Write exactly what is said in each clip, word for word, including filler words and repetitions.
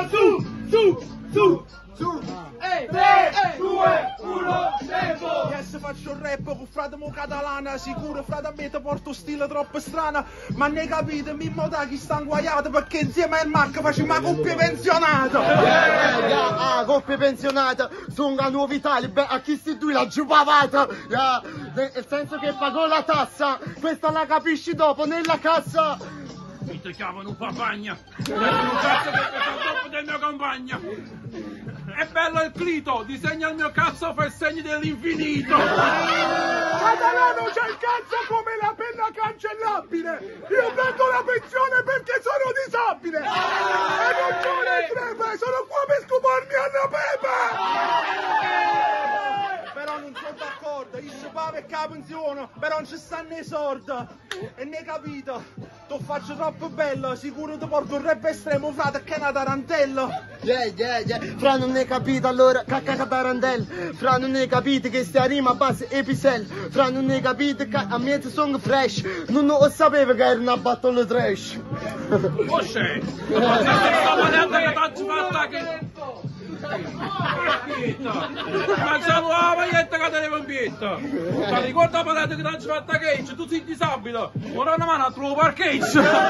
su, su, su, su. tre, due, uno, tempo! Yes, faccio un rap con frate mo catalana, sicuro frate a me te porto stile troppo strana, ma ne capite, Mimmo Taghi sta inguaiato perché insieme al Mac facciamo una coppia pensionata! Yeah, yeah, ah, coppia pensionata, sono una novità, a chi si tu la giupavata, yeah, nel senso che pagò la tassa, questa la capisci dopo nella cassa! Mi ti chiamano papagna, non cazzo che sono dopo del mio compagno. È bello il clito, disegna il mio cazzo per segni dell'infinito. Catalano c'è il cazzo come la penna cancellabile. Io prendo la pensione perché sono disabile. E non c'ho le crepe, sono qua per scoparmi alla pepe. Però non sono d'accordo, io ci pave che la pensione, però non ci stanno i soldi. E ne capito, tu faccio troppo bello, sicuro ti porto un rap estremo, frate, che è una tarantella. Yeah, yeah, yeah, fra non ne capite allora, cacca tarantella. Fra non ne capite che stia rima a base epicel. Fra non ne capite che a me sono fresh. Non lo sapevo che era una battle trash. Oh c'è, ma che faccio fatta che... Ma siamo la maglietta che te ne pompietta! Ma ricorda la che non ci fatta cage, tu sei disabile! Ora una mano a tuo parcheggio! Uno,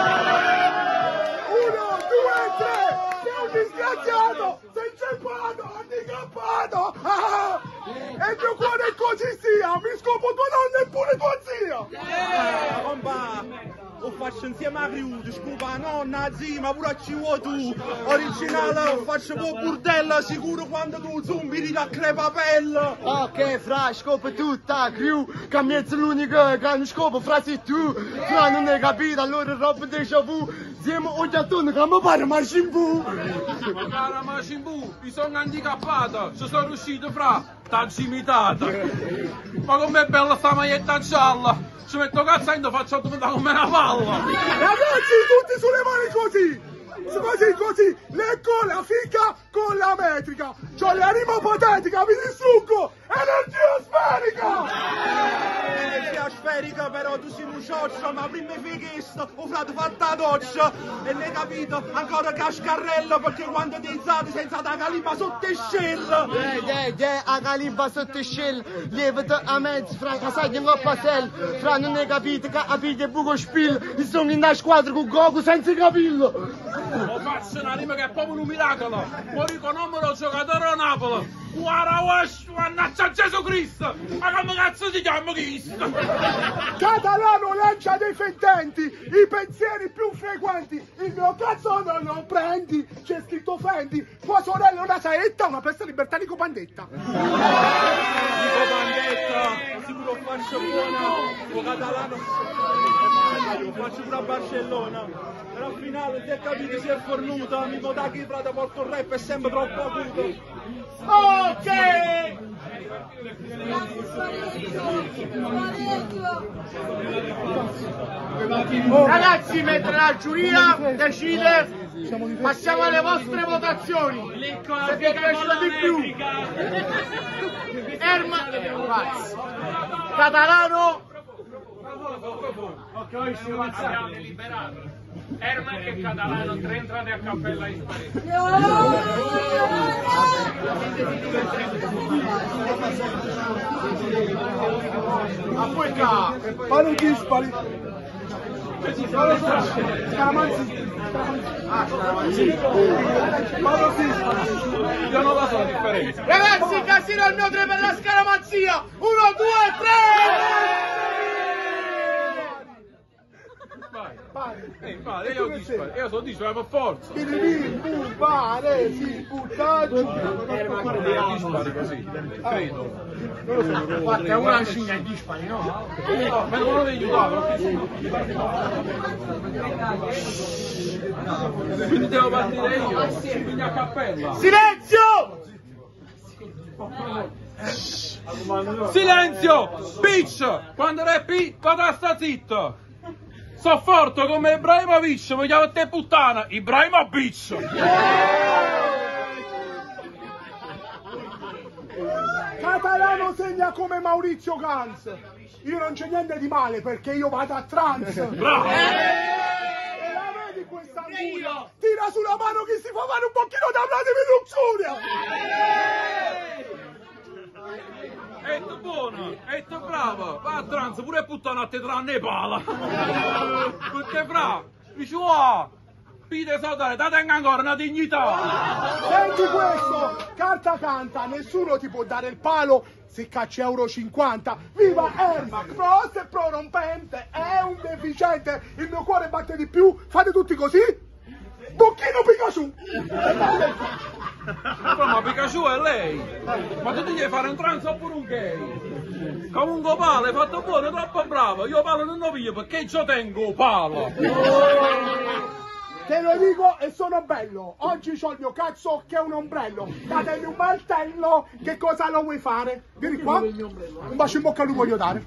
due, tre! Sei un disgraziato! Sei inceppato! Handicappato! Ah! E il mio cuore è così sia! Mi scopo tua nonna e pure tua zia! Eh, compa! Lo faccio insieme a Criuti, scusa nonna, zia, ma pure a ciò tu! Originale, lo faccio con burdello, sicuro quando tu zumbi a crepapelle! Ok, fra, scopo tutta, crew, che a me è l'unica che non scopo, fra sei tu! Fra non ne capite, allora roba déjà vu! Siamo oggi a turno che mi pare Majin Buu! Ma cara Majin Buu, mi sono handicappata, ci sono riuscito fra, t'ha imitata! Ma com'è bella sta maglietta gialla! Ci metto cazzo e faccio diventare come una palla! Ragazzi, tutti sulle mani così! Così, così! Leggo la fica con la metrica! C'ho la rima patetica, vi distruggo! Energia sferica! Energia sferica, però tu sei un cioccio, ma prima fighista, ho fatto fatta la doccia! E ne capito, ancora cascarrello, perché quando ti alzate senza la calimba sotto il shell! Yeah, yeah, yeah, a calimba sotto il shell, lievita a mezzo, fra casaglia in coppasel, fra non ne capite che a piglia buco spill, io sono in una squadra con Goku senza capillo! Lo faccio una rima che è proprio un miracolo! Poi con numero giocatore a Napoli! Guarda, mannaggia Gesù Cristo! Ma come cazzo ti chiamo Cristo? Catalano lancia dei fettenti, i pensieri più frequenti, il mio cazzo non lo prendi, c'è scritto Fendi, tua sorella è una saetta, una pesta libertà di Copandetta. Dico Pandetta, sicuro faccio buona, lo catalano, lo faccio pure a Barcellona, però al finale si è capito, si è fornuta, Mimmo Taghi frate porto il rap è sempre troppo acuto. Ok! Ragazzi, mentre la giuria decide, passiamo alle vostre votazioni. Se vi è piaciuto di più, Erma, Catalano. Ok, abbiamo deliberato. Erma e Catalano, tre entrate a cappella in Spagna. A poi qua, palo dispari. Io non la so la differenza. Ragazzi, casino al mio tre per la scaramazia. Uno, due, tre! Eh, vale, io, dispari, io sono dispari per forza. Il pare, si buttaggio. Dispari così, credo. Guarda, è una scina in dispari, no? No, ma non lo devi aiutare. Quindi devo partire io, quindi a cappella. Silenzio! Silenzio! Bitch! Quando rappi, vado sta zitto! So forte come Ibrahimovic, mi chiamo te puttana, Ibrahimovic! Catalano segna come Maurizio Gans. Io non c'è niente di male perché io vado a trance. Bravo! E la vedi questa angula? Tira sulla mano che si fa fare un pochino tutta la notte tranne pala. Perché fra, dici wow, pide salutare, da tenga ancora una dignità. Senti questo, carta canta, nessuno ti può dare il palo se cacci euro cinquanta. Viva Ermac, Prost è prorompente, è un deficiente, il mio cuore batte di più, fate tutti così? Bocchino Pikachu! Ma Pikachu è lei! Ma tu ti devi fare un trans oppure un gay? Comunque palo, hai fatto buono, troppo bravo! Io palo non lo piglio perché io tengo palo! Te lo dico e sono bello, oggi ho il mio cazzo che è un ombrello, datemi un martello, che cosa lo vuoi fare? Vieni qua, un bacio in bocca al lupo voglio dare.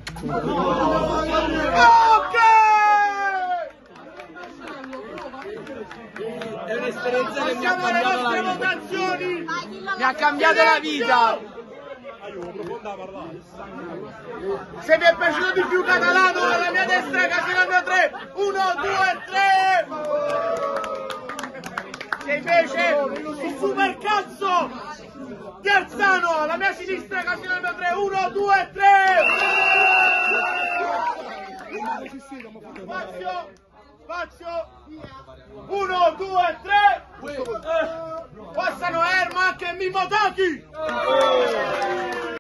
Ok! È un'esperienza che mi ha cambiato la vita. Mi ha cambiato la vita. Se vi è piaciuto di più Catalano, alla mia destra casino il mio tre. Uno, due, tre. Se invece il super cazzo di Arzano, alla mia sinistra casino il mio tre. Uno, due, tre. Spazio. Spazio. Uno, due, tre. Passano Ermac e Mimmo Taki.